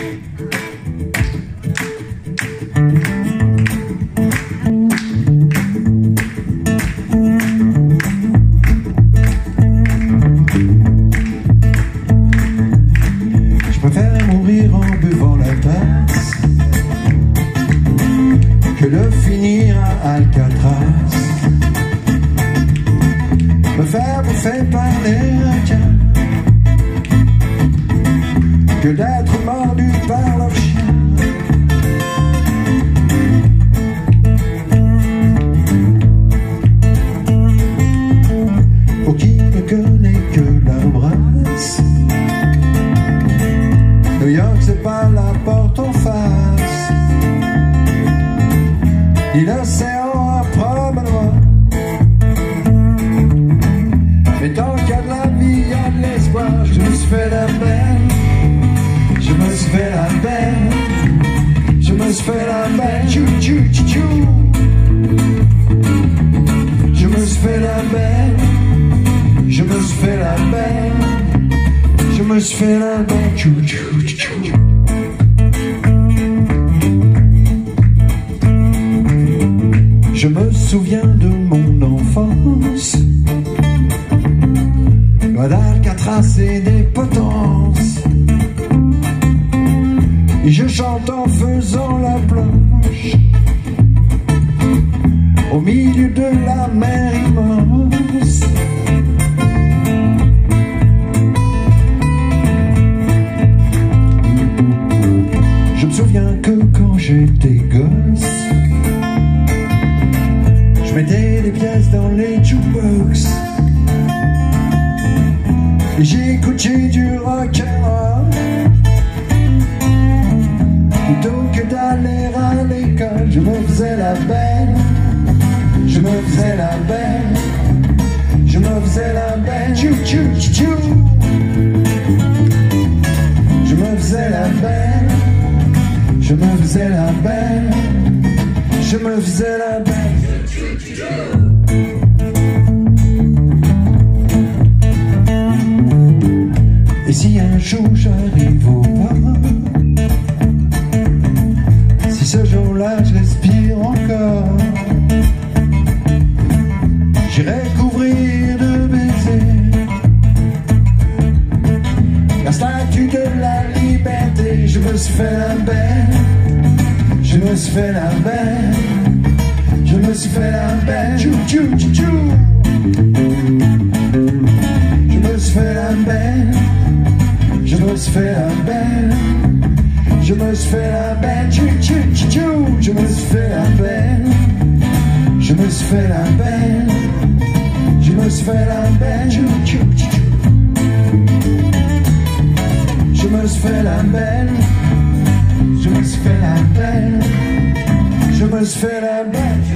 Je préfère mourir en buvant la tasse que de finir à Alcatraz, me faire bouffer par les requins, que d'être mordu par leur chien. Pour qui ne connaît que la brasse, New York c'est pas la porte en face, ni l'océan à promenoir. Mais tant qu'il y a de la vie, il y a de l'espoir. Je me suis fait la belle, je me suis fait la belle, je me suis fait la belle, tchou tchou tchou tchou. Je me suis fait la belle, je me suis fait la belle, je me suis fait la belle, tchou tchou tchou. Je me souviens de mon enfance, loin d'Alcatraz et des potences, et je chante en faisant la planche au milieu de la mer immense. Je me souviens que quand j'étais gosse, je mettais des pièces dans les jukebox et j'écoutais du rock'n'roll plutôt que d'aller à l'école. Je me faisais la belle, je me faisais la belle, je me faisais la belle, tchou tchou tchou tchou. Je me faisais la belle, je me faisais la belle, je me faisais la belle. Et si un jour j'arrive au port, si ce jour-là je respire encore, j'irai couvrir de baisers la statue de la liberté. Je me suis fait la belle, je me suis fait la belle, je me suis fait la belle, tchou tchou tchou tchou. Je me suis fait la belle, je me suis fait la belle, je me suis fait la belle, tchou tchou tchou tchou. Je me suis fait la belle, je me suis fait la belle, je me suis fait la belle, tchou tchou tchou tchou. Je me suis fait la belle, je me suis fait la belle, je me suis fait la belle.